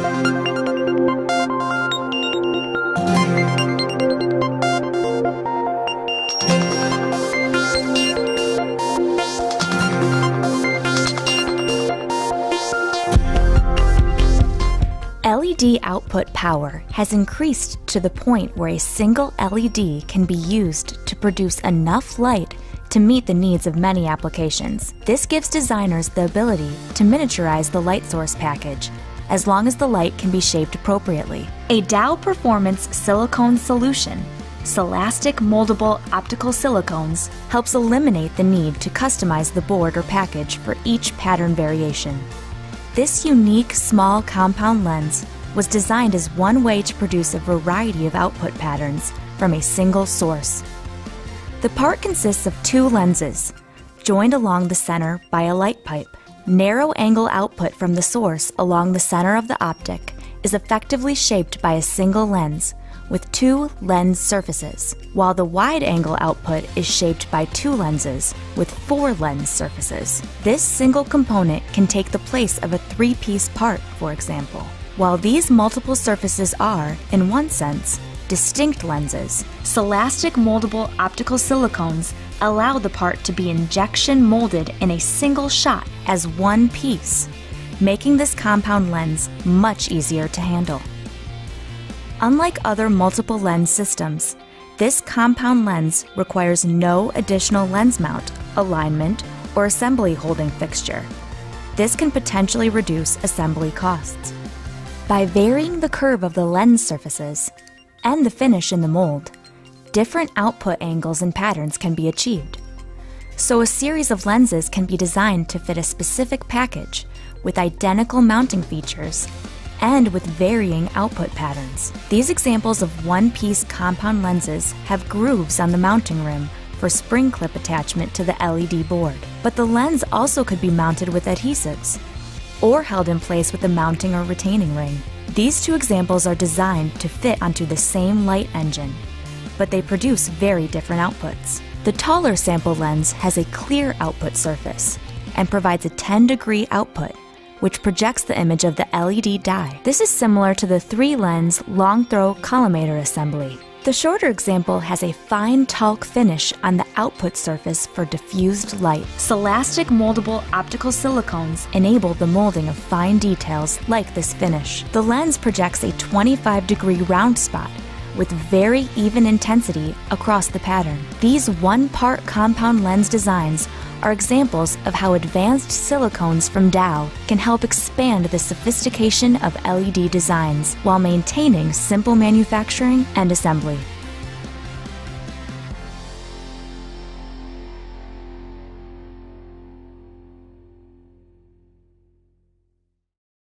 LED output power has increased to the point where a single LED can be used to produce enough light to meet the needs of many applications. This gives designers the ability to miniaturize the light source package, as long as the light can be shaped appropriately. A Dow Performance silicone solution, Celastic Moldable Optical Silicones, helps eliminate the need to customize the board or package for each pattern variation. This unique small compound lens was designed as one way to produce a variety of output patterns from a single source. The part consists of two lenses, joined along the center by a light pipe. Narrow angle output from the source along the center of the optic is effectively shaped by a single lens with two lens surfaces, while the wide angle output is shaped by two lenses with four lens surfaces. This single component can take the place of a three-piece part, for example. While these multiple surfaces are, in one sense, distinct lenses, Celastic Moldable Optical Silicones allow the part to be injection molded in a single shot as one piece, making this compound lens much easier to handle. Unlike other multiple lens systems, this compound lens requires no additional lens mount, alignment, or assembly holding fixture. This can potentially reduce assembly costs. By varying the curve of the lens surfaces and the finish in the mold, different output angles and patterns can be achieved. So a series of lenses can be designed to fit a specific package with identical mounting features and with varying output patterns. These examples of one-piece compound lenses have grooves on the mounting rim for spring clip attachment to the LED board. But the lens also could be mounted with adhesives or held in place with a mounting or retaining ring. These two examples are designed to fit onto the same light engine, but they produce very different outputs. The taller sample lens has a clear output surface and provides a 10-degree output, which projects the image of the LED die. This is similar to the 3-lens long-throw collimator assembly. The shorter example has a fine talc finish on the output surface for diffused light. Celastic Moldable Optical Silicones enable the molding of fine details like this finish. The lens projects a 25-degree round spot with very even intensity across the pattern. These one-part compound lens designs are examples of how advanced silicones from Dow can help expand the sophistication of LED designs while maintaining simple manufacturing and assembly.